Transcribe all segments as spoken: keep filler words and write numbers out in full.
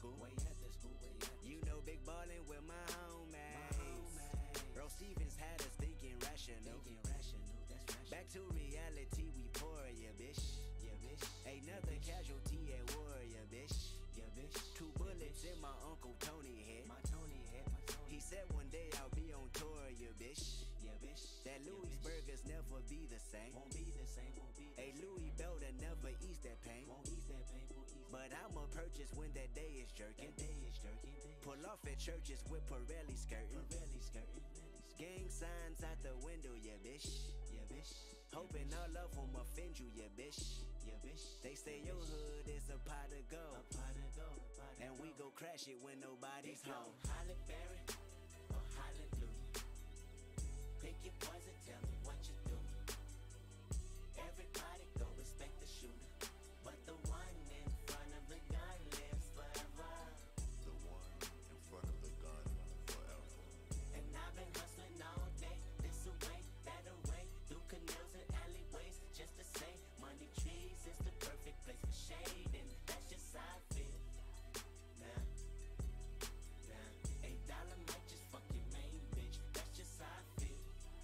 school. Way after school, way after You know, big ballin' with my homies. Bro Stevens had us thinking rational. Thinking rational, that's rational. Back to reality, we pour, yeah, bitch. Yeah, bitch. Another yeah, bitch. casualty at war, yeah, bitch. Yeah, bitch. Two bullets yeah, in my Uncle Tony head. My Tony head, my Tony. He said one day I'll be on tour, yeah, bitch. Yeah, bitch. That yeah, Louis bitch. burgers never be the same. Won't be the same, won't be the A same. Louis belt that never ease that pain. Won't ease that pain, won't ease But that I'ma purchase when that day is jerking. That day is jerking, day is Pull off at churches with Pirelli skirting. Pirelli skirting, Pirelli skirting. Gang signs out the window, yeah, bitch. Yeah, bitch. Hoping yeah, all of them offend you, yeah, bitch. Yeah, bitch. They say yeah, your bitch. hood is a pot of A gold. pot of gold, a pot of And we gold. go crash it when nobody's It's go home. Holly Berry or Hallelujah. Pick your poison, tell me what you do. Everybody go respect the shooter, but the one in front of the gun lives forever. The one in front of the gun forever. And I've been hustling all day, this away, that away, through canals and alleyways, just to say, money trees is the perfect place for shade, and that's just how I feel. Now, now, eight dollar might just fuck your main bitch, that's just how I feel.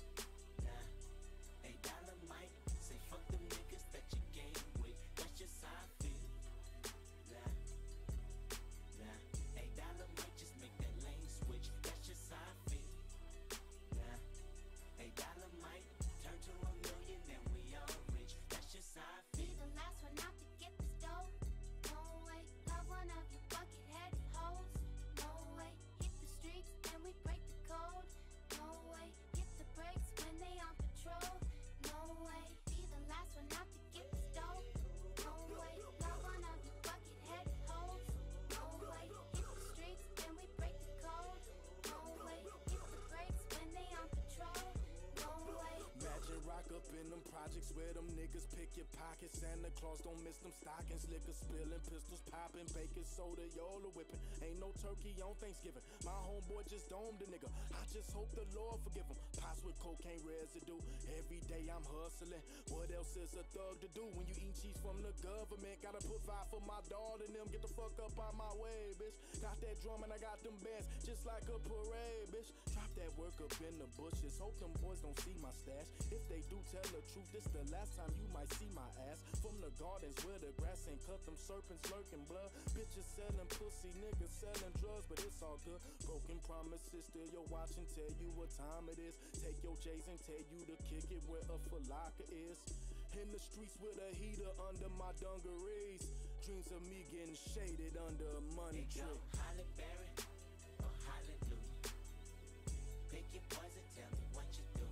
Nah, eight dollar might say fuck them niggas that you game with, that's just how I feel. Nah, nah, eight dollar might just make that lane switch, that's just how I feel. Nah, eight dollar might turn to a million and we all rich, that's just how I Be feel. the last one out to get the stove. No way, love one of you bucket-headed hoes. No way, hit the streets and we break the code. No way, hit the brakes when they on patrol. No way, be the last one out to get the stove. No way, love one of you bucket-headed hoes. No way, hit the streets and we break the code. No way, hit the brakes when they on patrol. No way. Imagine rock up in them projects where them niggas pick your pockets. Santa Claus don't miss them stockings. Liquor spilling, pistols popping, baking soda, Yola whipping. Ain't no turkey on Thanksgiving. My homeboy just domed a nigga. I just hope the Lord forgive him. Pots with cocaine residue. Every day I'm hustling. What else is a thug to do when you eat cheese from the government? Gotta put five for my daughter and them. Get the fuck up out my way, bitch. Got that drum and I got them bands just like a parade, bitch. Drop that work up in the bushes. Hope them boys don't see my stash. If they do tell the truth, this the last time you might see my ass. From the gardens where the grass ain't cut, them serpents lurking blood. Bitches selling pussy, niggas selling drugs, but it's all good. Broken promises, still your watch and tell you what time it is. Take your J's and tell you to kick it where a falaka is. In the streets with a heater under my dungarees. Dreams of me getting shaded under a money It go tree. Holly Berry or Hallelujah. Pick your poison, tell me what you do.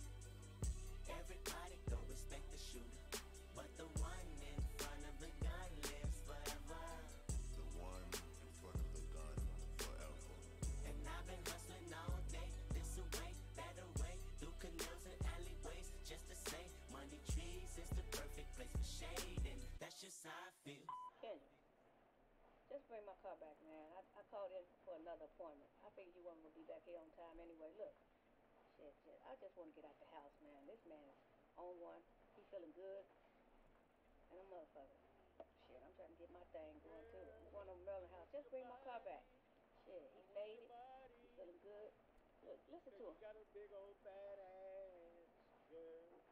Everybody go respect the shooter, but the one in front of the gun lives forever. The one in front of the gun forever. And I've been hustling all day, this away, that away, through canals and alleyways, just to say, money trees is the perfect place for shade, and that's just how I feel. Kendra, just bring my car back, man. I, I called in for another appointment. I figured you weren't going to be back here on time anyway. Look, shit, shit. I just want to get out the house, man. This man is on one. He feeling good. And a motherfucker. Shit, I'm trying to get my thing going, too. I'm going over to Maryland house. Just bring my car back. Shit, he faded. He feeling good. Look, listen to him. You got a big old fat ass, girl.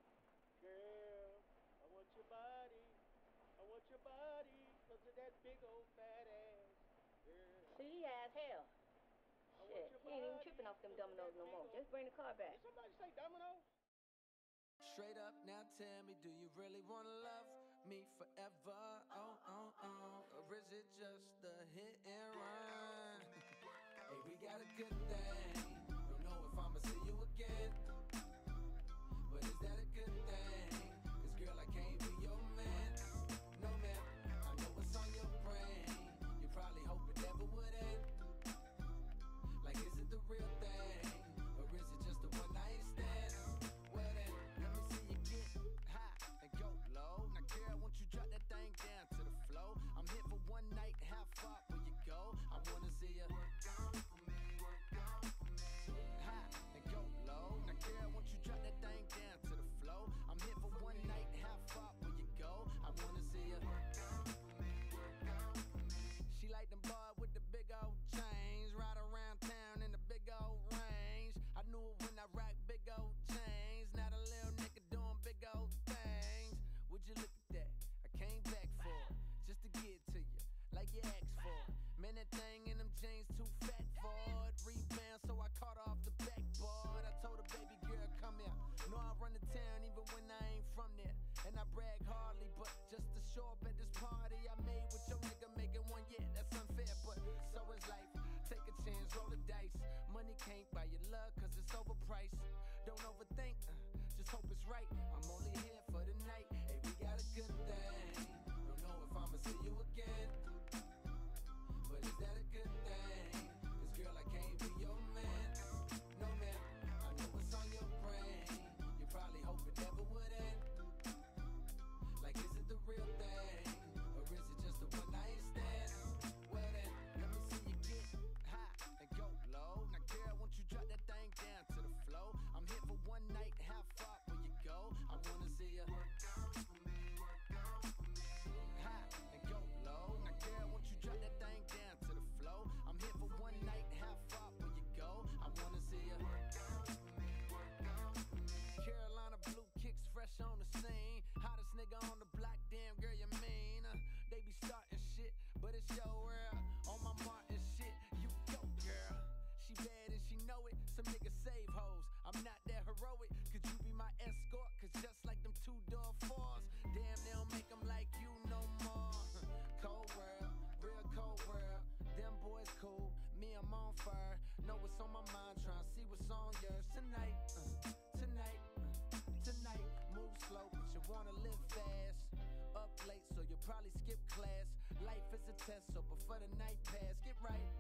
Girl, I want your body. I want your body because of that big old fat ass, girl. See, he ass hell. I Shit, want your he ain't even body tripping off them because of dominoes that no big more. old- Just bring the car back. Did somebody say domino? Straight up, now tell me, do you really wanna love me forever? Oh, oh, oh, or is it just a hit and run? Hey, we got a good thing. Don't know if I'ma see you again, but is that a good thing? Cause girl, I can't be your man. No man, I know what's on your brain. You probably hope it never would end. Like, is it the real thing? Or is it just a one night stand? Well then, let me see you get high and go low. Now girl, won't you drop that thing down to the floor? I'm here for one night, how far will you go? I wanna see you work out for me, work out for show up at this party I made with your nigga making one, yeah, that's unfair, but so is life. Take a chance, roll the dice. Money can't buy your love, cause it's overpriced. Don't overthink, uh, just hope it's right. I'm only here for the night. Hey, we got a good thing. Don't know if I'ma see you again, but is that a good thing? Cause girl, I can't be your man. No man, I know what's on your brain. You probably hope it never would end. Like, is it the real thing? Or is it just a one night stand? Well then, let me see you get high and go low. Now girl, won't you drop that thing down to the flow? I'm here for one night, how far will you go? I wanna see you work out for me, work out for me. High and go low. Now girl, won't you drop that thing down to the flow? I'm here for one night, how far will you go? I wanna see you work out for me, work out for me. Carolina blue kicks fresh on the scene. Hottest nigga on the block, damn girl, you mean? Uh, they be starting shit, but it's your world. On my Martin shit, you go, girl. She bad and she know it. Some niggas save hoes. I'm not that heroic. Could you be my escort? Cause just like them two door fours, damn, they don't make them like you no more. Cold world, real cold world. Them boys cool, me, I'm on fire. Know what's on my mind, tryna see what's on yours tonight. Uh, tonight, uh, tonight. Move slow, but you wanna live fast. Up late, so you'll probably skip class. Life is a test, so before the night pass, get right.